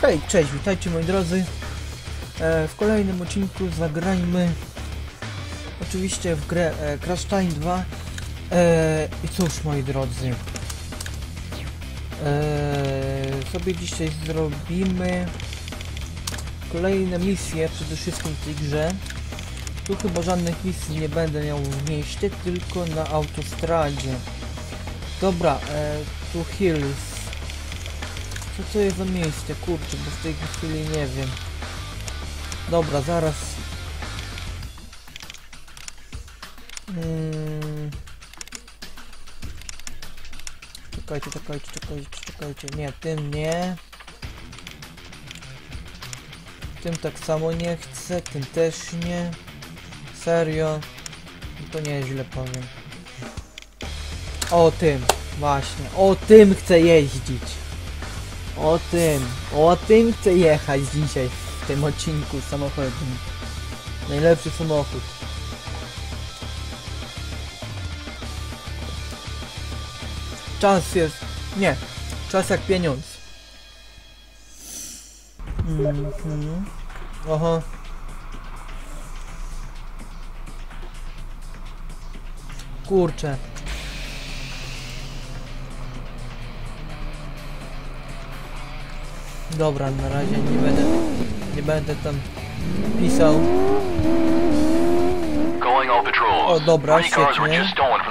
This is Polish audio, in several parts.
Hej, cześć, witajcie moi drodzy. W kolejnym odcinku zagrajmy oczywiście w grę Crash Time 2. I cóż moi drodzy, sobie dzisiaj zrobimy kolejne misje przede wszystkim w tej grze. Tu chyba żadnych misji nie będę miał w mieście, tylko na autostradzie. Dobra, tu Hills. Co to jest za miejsce? Kurczę, bo w tej chwili nie wiem. Dobra, zaraz. Czekajcie. Nie, tym nie. Tym tak samo nie chcę, tym też nie. Serio? To nieźle powiem. O tym, właśnie. O tym chcę jeździć. O tym chcę jechać dzisiaj w tym odcinku samochodem. Najlepszy samochód. Czas jest... Nie. Czas jak pieniądz. Aha. Kurczę. Dobra, na razie nie będę tam pisał. O, dobra, świetnie.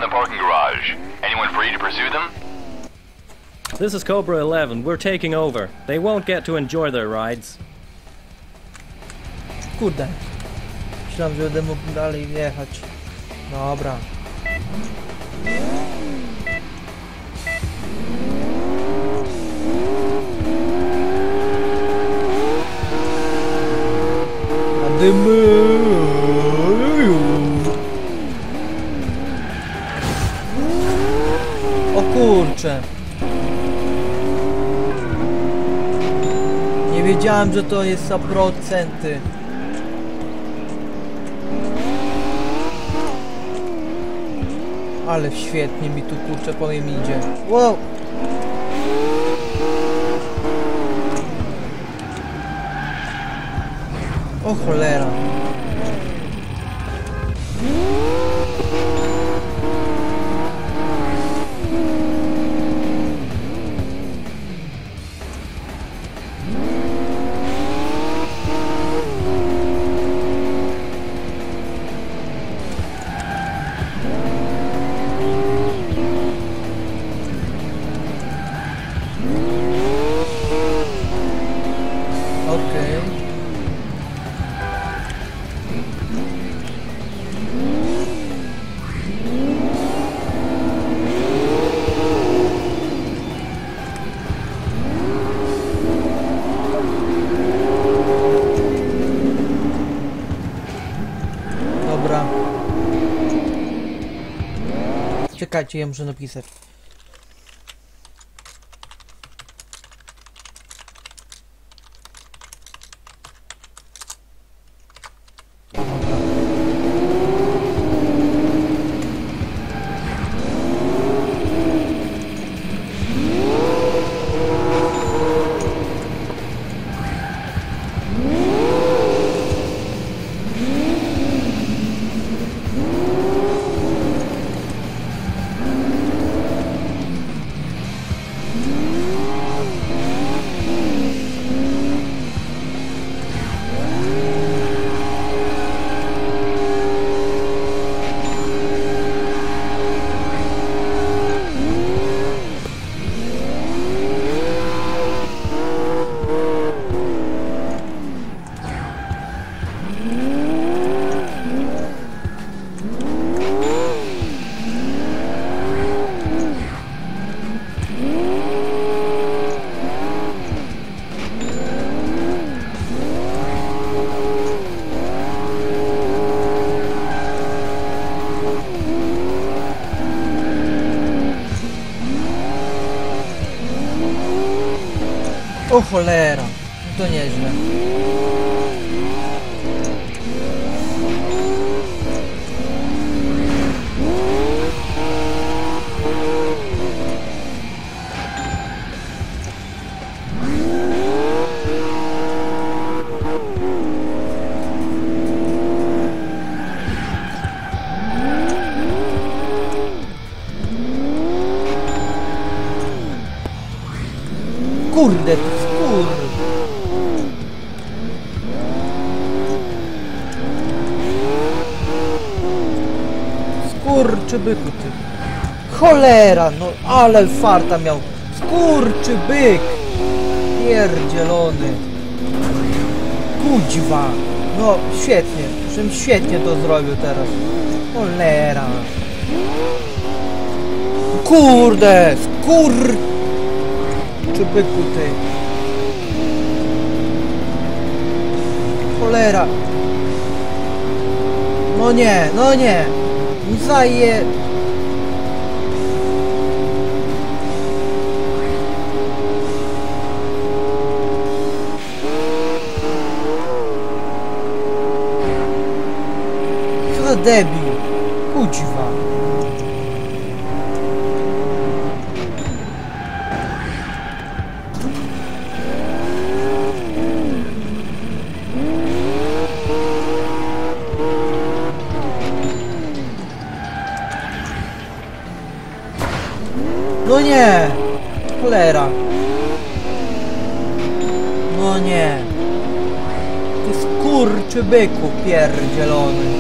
This is Cobra 11. We're taking over. They won't get to enjoy their rides. Kurde. Myślałem, że będę mógł dalej jechać. Dobra. O kurczę. Nie wiedziałem, że to jest za procenty. Ale świetnie mi tu kurczę powiem idzie. Wow. O cholera. Czekajcie, ja muszę napisać. O cholera, to nieźle. Kurde, to skór! Skurczybyku ty. Cholera, no ale farta miał. Skurczybyk! Pierdzielony. Kuźwa. No świetnie, żebym świetnie to zrobił teraz. Cholera. Kurde, skurczybyku ty. Cholera. No nie, no nie. Zaje... Co za debil. Kuźwa. No nie! Cholera! No nie! Ty skurczybyku pierdzielony!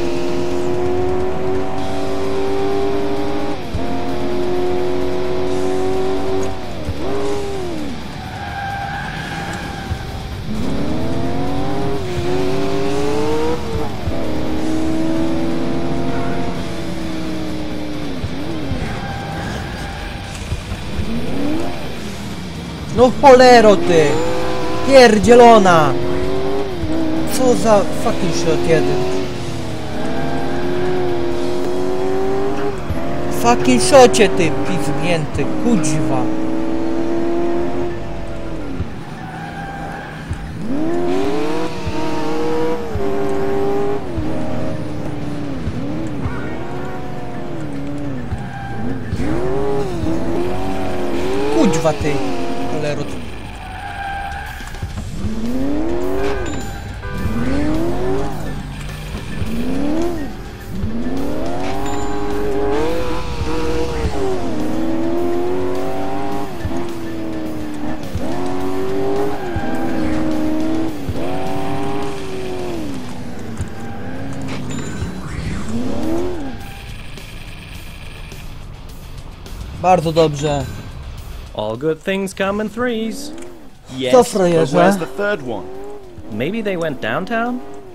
No cholero ty! Pierdzielona! Co za fucking shot jeden? Fucking shocie ty pizgnięty, kuźwa! Kuźwa ty! Cholero ty! Bardzo dobrze. All good things come in threes. Yes, Co but frajerze? where's the third one? Maybe they went downtown?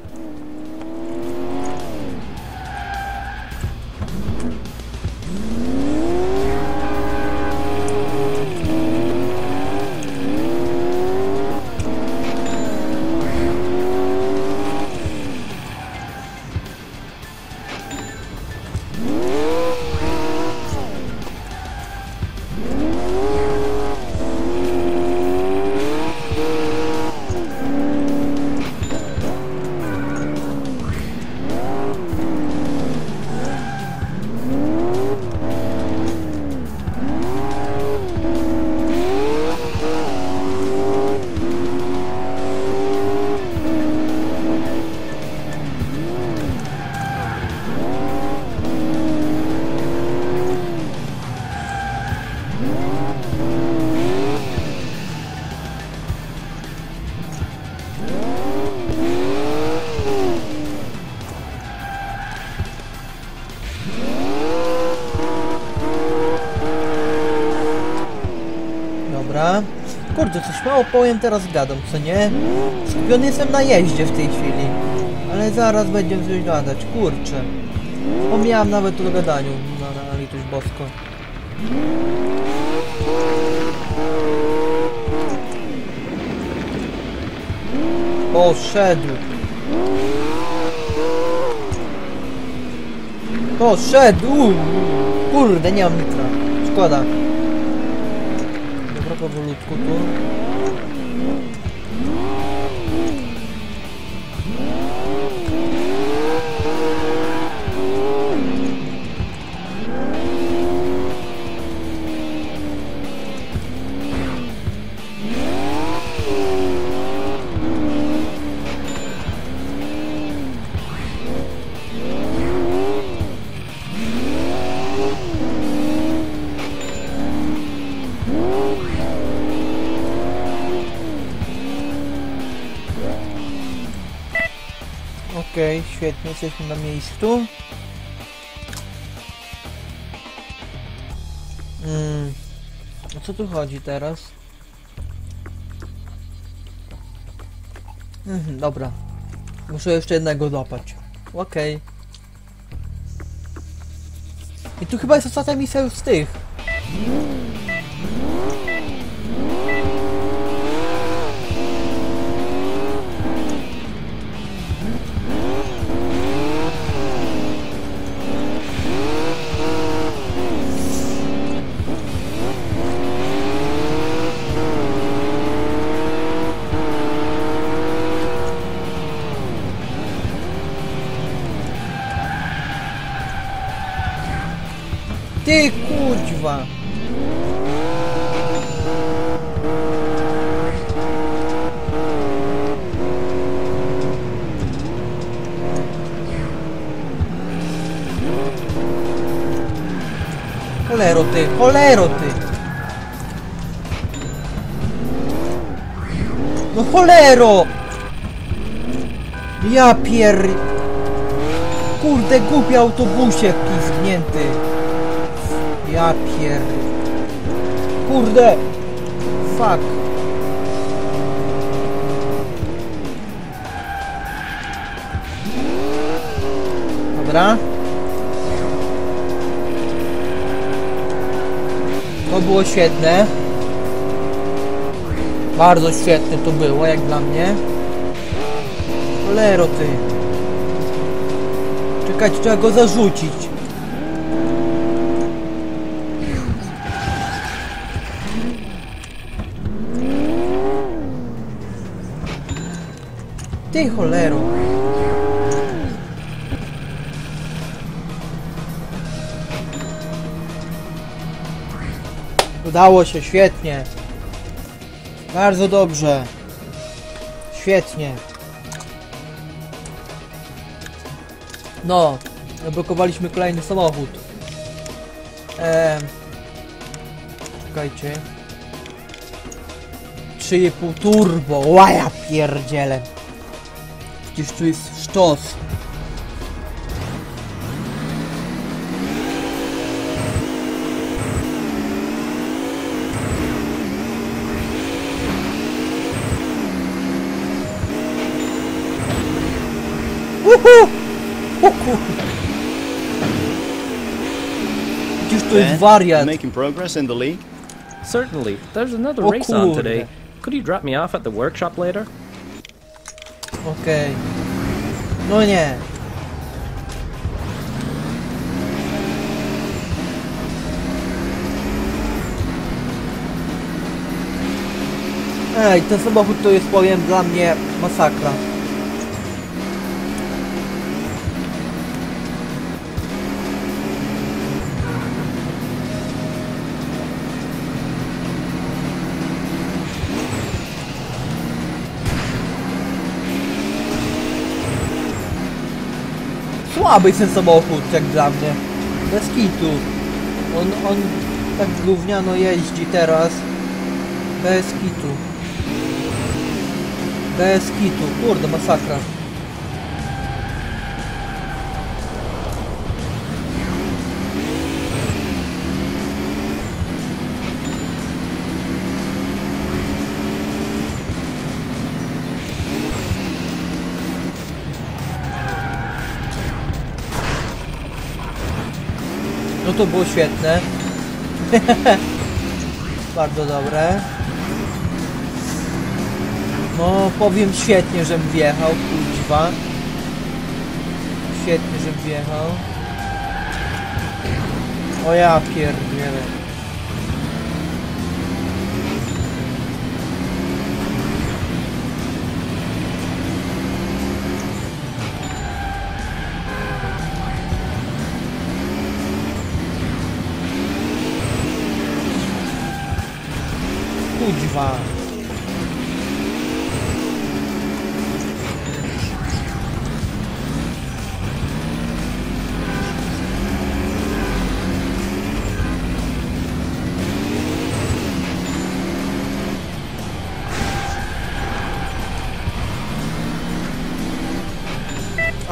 Dobra. Kurde, coś mało powiem, teraz gadam, co nie? Skupiony jestem na jeździe w tej chwili. Ale zaraz będziemy coś gadać, kurczę. Pomijam nawet o gadaniu, na litość boską. Poszedł. Poszedł! Kurde, nie mam nitra. Szkoda. Dobra, powolutku tu. Okej, świetnie, jesteśmy na miejscu. O co tu chodzi teraz? Dobra. Muszę jeszcze jednego złapać. Okej. I tu chyba jest ostatnia misja już z tych. Ty kurwa! Cholero ty, cholero ty! No cholero! Ja pier... Kurde, głupi autobusie pizgnięty! Ja pier... Kurde! Fuck! Dobra. To było świetne. Bardzo świetne to było, jak dla mnie. Cholero ty. Czekajcie, trzeba go zarzucić. Ty cholero. Udało się, świetnie. Bardzo dobrze. Świetnie. No, zablokowaliśmy kolejny samochód. Czekajcie. 3,5 turbo. Łaja pierdzielę. Przecież tu jest sztos. O kurde. Przecież to jest wariat. Making progress in the league? Certainly. There's another O race on kurde. today. Could you drop me off at the workshop later? Okej. No nie. Ej, ten samochód to jest, powiem, dla mnie masakra. Słaby jest ten samochód, jak dla mnie. Bez kitu. On tak gówniano jeździ teraz. Bez kitu. Bez kitu. Kurde, masakra. No to było świetne. Bardzo dobre. No powiem świetnie, żem wjechał, kuźwa. Świetnie, żem wjechał. O ja pierdzielę. Kuźwa.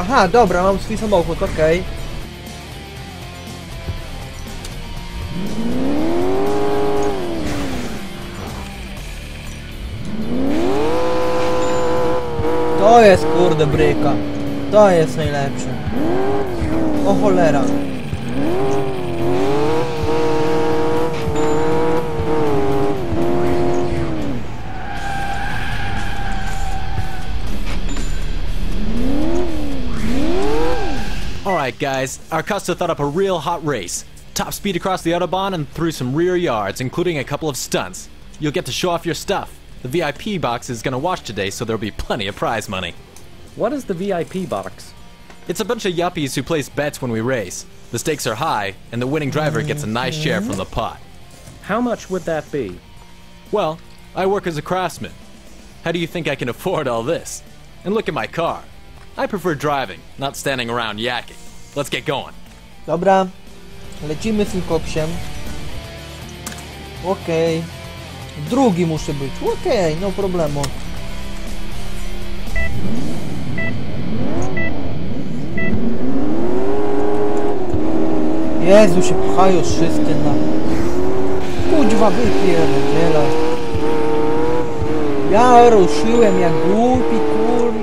Aha, dobra, mam swój samochód, okej. To jest kurde bryka. To jest najlepsze. O cholera. Alright guys, our Custer thought up a real hot race. Top speed across the Autobahn and through some rear yards, including a couple of stunts. You'll get to show off your stuff. The VIP box is gonna watch today, so there'll be plenty of prize money. What is the VIP box? It's a bunch of yuppies who place bets when we race. The stakes are high, and the winning driver gets a nice share from the pot. How much would that be? Well, I work as a craftsman. How do you think I can afford all this? And look at my car. I prefer driving, not standing around yakking. Let's get going. Dobra. Lecimy z tym koksiem. Okej. Drugi muszę być. Okej, no problemu. Jezu, się pchają wszyscy na... Kuźwa, wypierdziela. Ja ruszyłem jak głupi kur...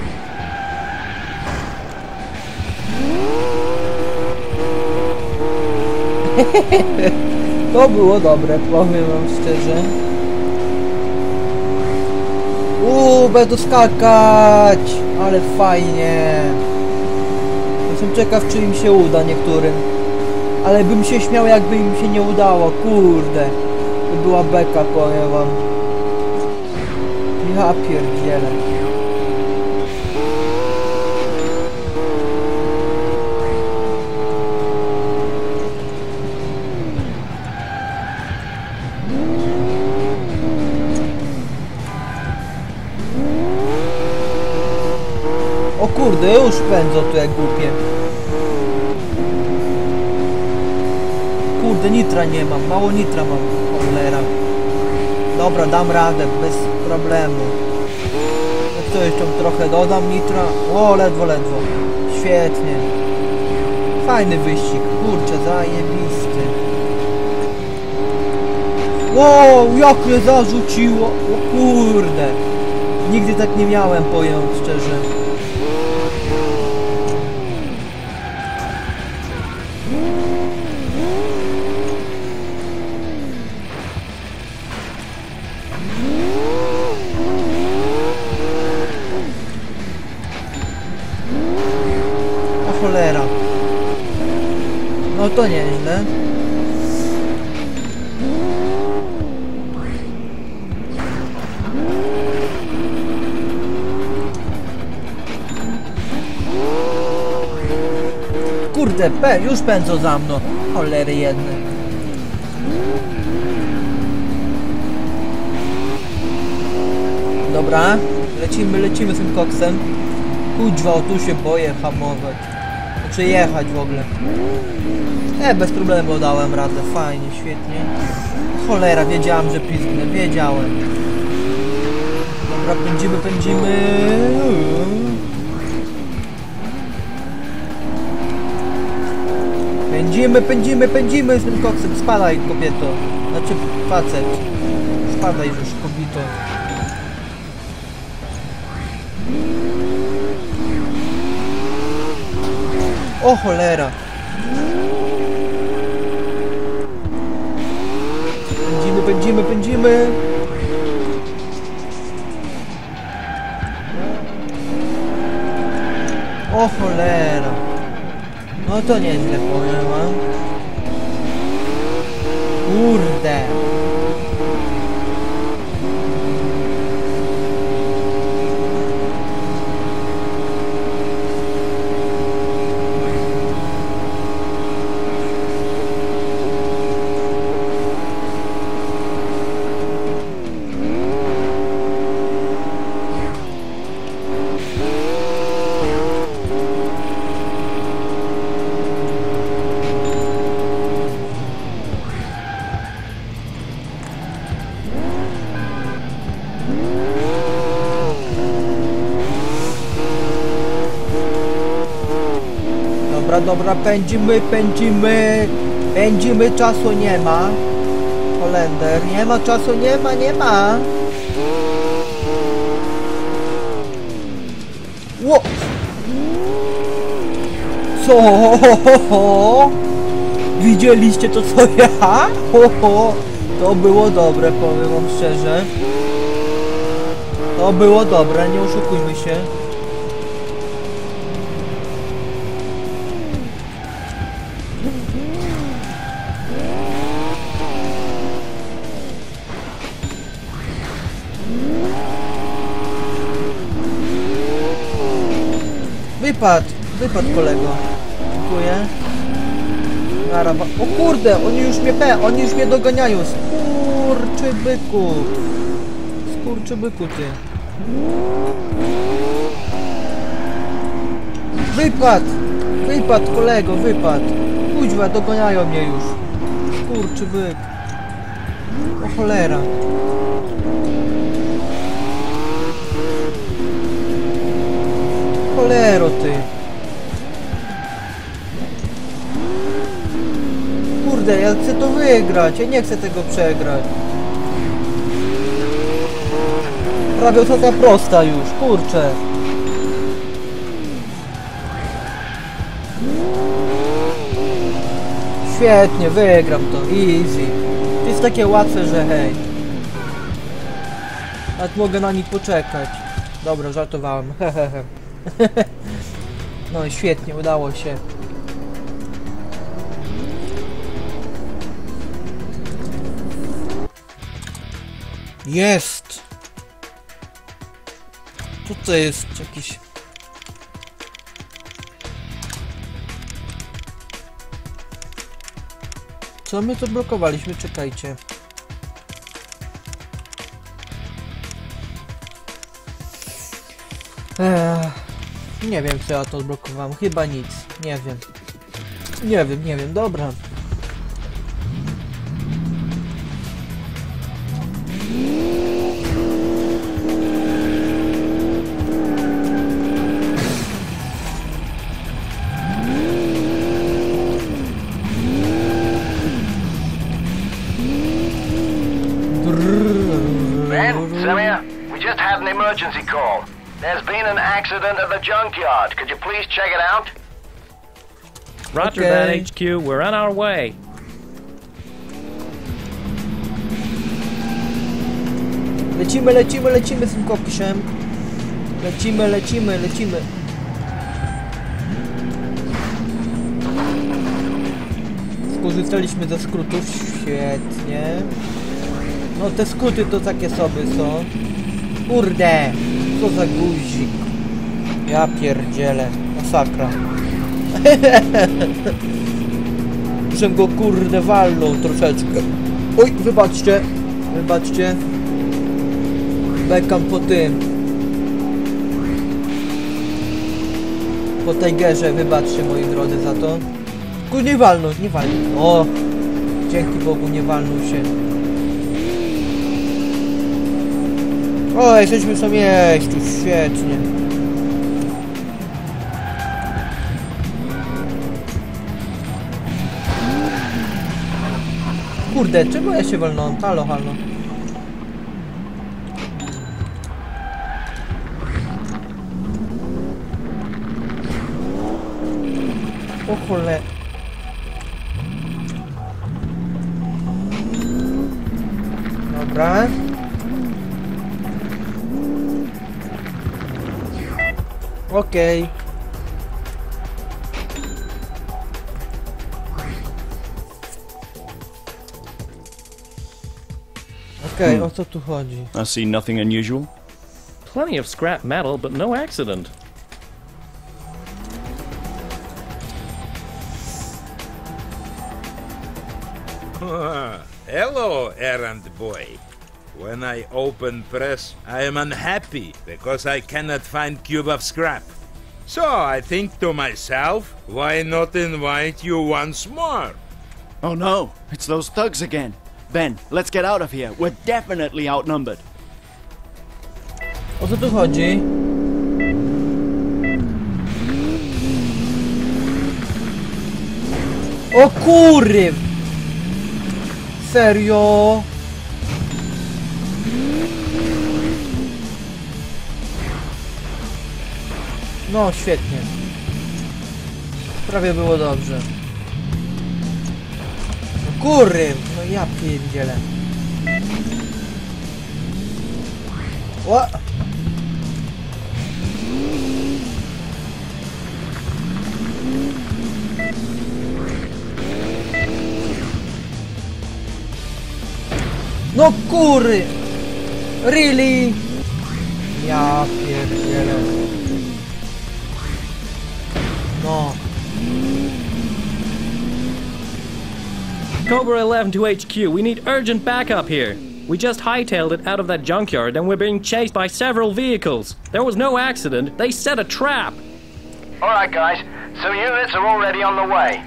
To było dobre, powiem wam szczerze. Będę skakać! Ale fajnie! Jestem ciekaw, czy im się uda niektórym. Ale bym się śmiał, jakby im się nie udało, kurde. To była beka, powiem wam. Ja pierdzielę. O kurde, już pędzą tu jak głupie. Kurde, nitra nie mam, mało nitra mam, cholera. Dobra, dam radę, bez problemu. Jak to jeszcze trochę dodam nitra. O, ledwo, ledwo. Świetnie. Fajny wyścig, kurczę, zajebisty. Wow, jak mnie zarzuciło. O kurde. Nigdy tak nie miałem, powiem szczerze. Cholera. No to nieźle. Kurde, już pędzą za mną. Cholery jedne. Dobra, lecimy z tym koksem. Kuźwa, o tu się boję hamować. Znaczy jechać w ogóle. Bez problemu dałem radę, fajnie, świetnie. Cholera, wiedziałem, że pizgnę, wiedziałem. Dobra, pędzimy. Pędzimy z tym koksem, spadaj kobieto. Znaczy facet. Spadaj już kobieto. O cholera! Pędzimy! O cholera! No to nieźle, powiem wam. Kurde! Dobra, dobra, pędzimy, pędzimy. Pędzimy, czasu nie ma. Holender, nie ma czasu, nie ma. Ło! Co? Widzieliście to, co ja? To było dobre, powiem wam szczerze. To było dobre, nie oszukujmy się. Wypadł kolego. Dziękuję. Naraba. O kurde, oni już mnie doganiają. Skurczybyku ty. Wypadł kolego, wypadł. Kuźwa, doganiają mnie już. Skurczybyk. O cholera. Cholero ty. Kurde, ja chcę to wygrać, ja nie chcę tego przegrać. Prawie ostatnia prosta już, kurczę. Świetnie, wygram to, easy. To jest takie łatwe, że hej. Nawet mogę na nich poczekać. Dobra, żartowałem, hehehe. No i świetnie, udało się. Jest! Co to jest? Jakiś... Co my to blokowaliśmy? Czekajcie. Nie wiem, co ja to odblokowałem. Chyba nic. Nie wiem. Nie wiem. Dobra. Ben, Samir, we just had an emergency call. There's been an accident at the junkyard. Could you please check it out? Roger Okay. that, HQ. We're on our way. Lecimy z tym koksem. Lecimy. Skorzystaliśmy ze skrótów, świetnie. No te skróty to takie sobie są. Kurde, co za guzik. Ja pierdzielę, masakra. Muszę go kurde walnął troszeczkę. Oj, wybaczcie. Bekam po tym. Po Tigerze, wybaczcie moi drodzy za to. Kur, nie walnął. O, dzięki Bogu nie walnął się. O, jesteśmy w samym miejscu, świetnie. Kurde, czego ja się walnąłem? Halo. O cholera. Dobra. Okej. Okej, o co tu chodzi? I see nothing unusual. Plenty of scrap metal, but no accident. Hello, errand boy. When I open press, I am unhappy because I cannot find cube of scrap. So I think to myself, why not invite you once more? Oh no, it's those thugs again. Ben, let's get out of here. We're definitely outnumbered. O co tu chodzi? O kury! Serio? No, świetnie. Prawie było dobrze. No kury! No ja pierdzielę. Ła! No kury! Really? Ja pierdzielę. No. Cobra 11 to HQ, we need urgent backup here. We just hightailed it out of that junkyard and we're being chased by several vehicles. There was no accident, they set a trap. Alright, guys. So units are already on the way.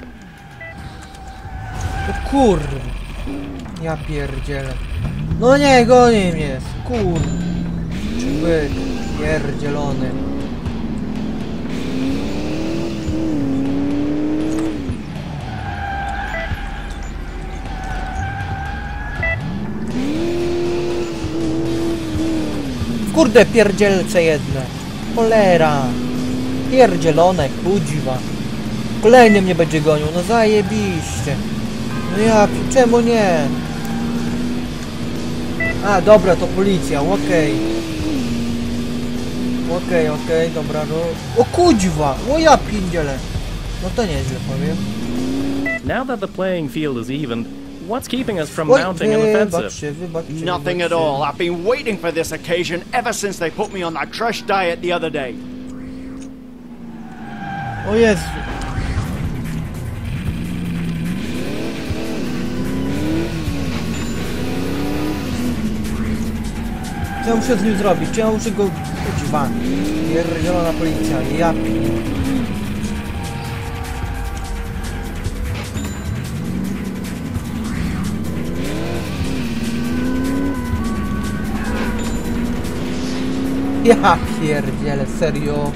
No kur... Ja pierdzielę. No nie, goni mnie. Kur... Byk pierdzielony. Kurde, pierdzielce jedne. Cholera. Pierdzielone, kudziwa. Kolejny mnie będzie gonił, no zajebiście. No ja, czemu nie? A, dobra, to policja, okej. Okej, dobra, no. O kudziwa, o ja pierdzielę. No to nieźle, powiem. Now that the playing field is even, what's keeping us from Oj, mounting an offensive? wybaczcie. Nothing at all. I've been waiting for this occasion ever since they put me on that crush diet the other day. O Jezu. Co ja muszę z nim zrobić? Czy ja muszę go... Kuźwa. Pierdzielona policja. Ja pi- Ja pierdzielę, serio.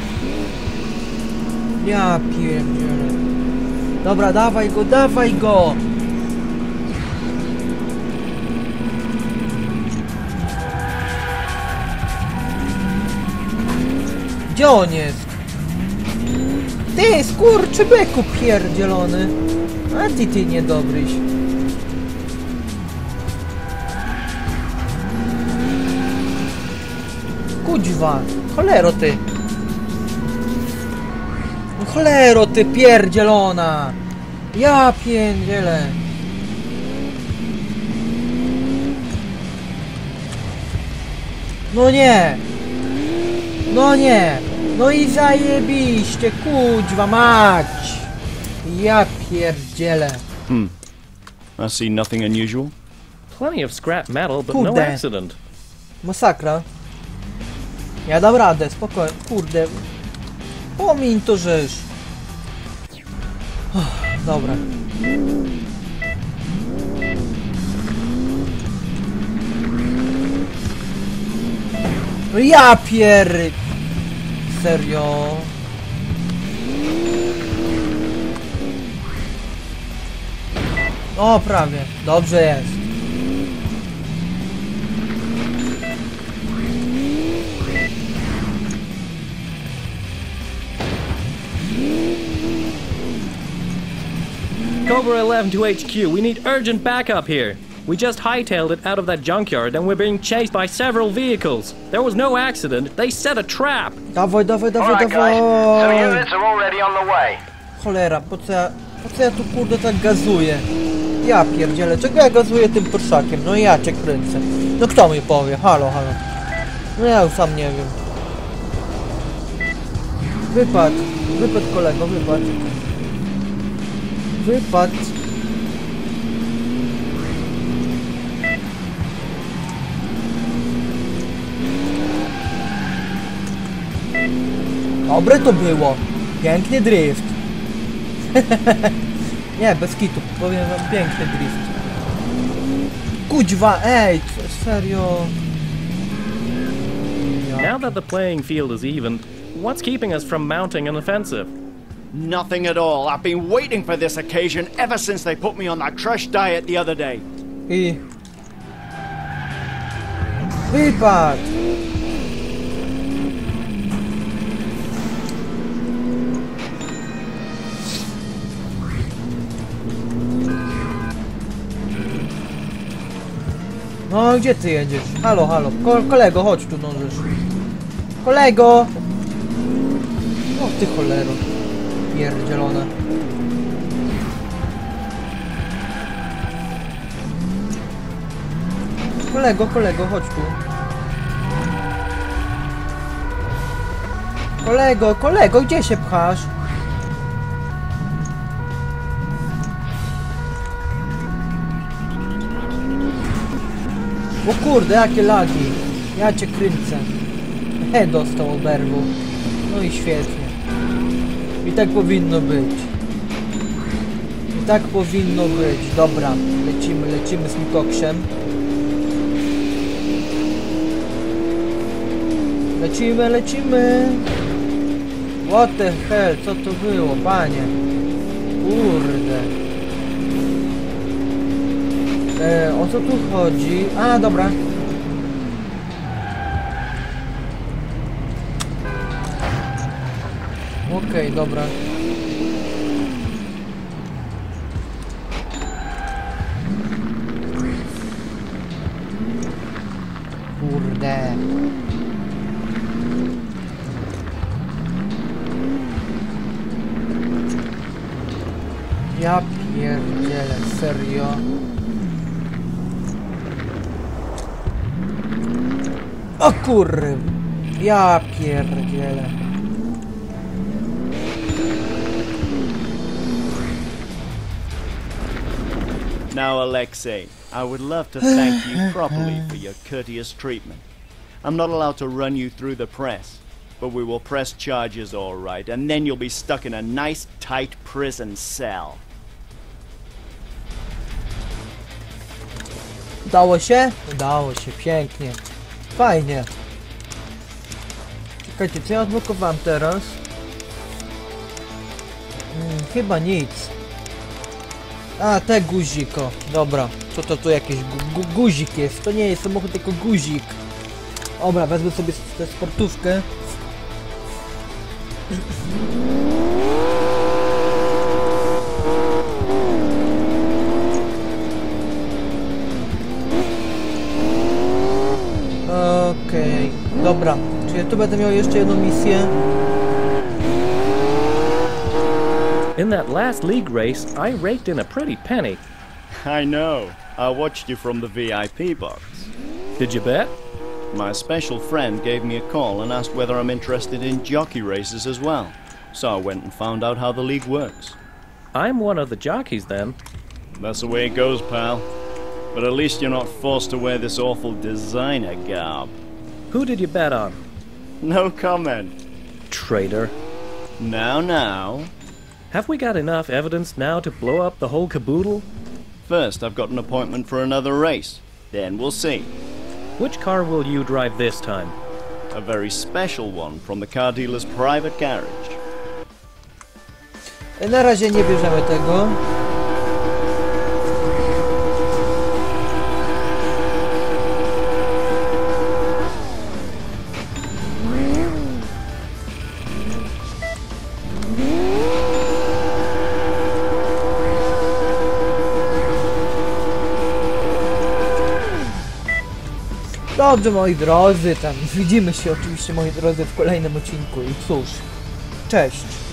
Ja pierdzielę. Dobra, dawaj go, dawaj go! Gdzie on jest? Ty, skurczybyku pierdzielony! A ty niedobryś. Kuźwa, cholero ty! No cholero ty pierdzielona! Ja pierdzielę! No nie! No nie! No i zajebiście, kuźwa mać! Ja pierdzielę! I see nothing unusual. Plenty of scrap metal, but no Kurde. accident. Masakra. Ja dam radę, spokojnie. Kurde. Pomiń to rzecz. Dobra. No ja pierry... Serio? O, prawie. Dobrze jest. Cobra 11 to HQ, we need urgent backup here. We just hightailed it out of that junkyard and we're being chased by several vehicles. There was no accident, they set a trap. Dawaj, dawaj, dawaj, Alright, guys. So dawaj! units are already on the way. Cholera, po co ja tu kurde tak gazuję? Ja pierdzielę, czego ja gazuję tym Porszakiem? No ja cię kręcę. No kto mi powie? Halo, halo. No ja już sam nie wiem. Wypadł kolego, wypadł. Wypadł. Dobre to było. Piękny drift. Nie, bez kitu. Powiem wam, piękny drift. Kuźwa, ej, serio. Now that the playing field is even, what's keeping us from mounting an offensive? Nothing at all. I've been waiting for this occasion ever since they put me on that crush diet the other day. I... Wypadł! No, gdzie ty jedziesz? Halo, halo. Kolego, chodź tu, dążysz. Kolego! O, ty cholero. Pierdzielone. Kolego, chodź tu. Kolego, gdzie się pchasz? O kurde, jakie lagi. Ja cię kręcę. Dostał oberwu. No i świetnie. I tak powinno być. I tak powinno być. Dobra, lecimy z tym koksem. Lecimy. What the hell, co to było, panie? Kurde. O co tu chodzi? A, dobra. Okej, dobra. Kurde. Ja pierdzielę, serio. O kurwa. Ja pierdzielę. Now, Alexei, I would love to thank you properly for your courteous treatment. I'm not allowed to run you through the press, but we will press charges all right, and then you'll be stuck in a nice, tight prison cell. Udało się? Udało się, pięknie. Fajnie. Czekajcie, co ja odblokowałem teraz? Chyba nic. A, te guziko. Dobra, co to tu jakiś guzik jest? To nie jest samochód, tylko guzik. Dobra, wezmę sobie tę sportówkę. Okej, dobra. Czy ja tu będę miał jeszcze jedną misję? In that last league race, I raked in a pretty penny. I know. I watched you from the VIP box. Did you bet? My special friend gave me a call and asked whether I'm interested in jockey races as well. So I went and found out how the league works. I'm one of the jockeys then. That's the way it goes, pal. But at least you're not forced to wear this awful designer garb. Who did you bet on? No comment. Traitor. Now. Have we got enough evidence now to blow up the whole caboodle? First, I've got an appointment for another race. Then we'll see. Which car will you drive this time? A very special one from the car dealer's private garage. Na razie nie bierzemy tego. Dobrze, moi drodzy, tam widzimy się oczywiście, moi drodzy, w kolejnym odcinku i cóż, cześć.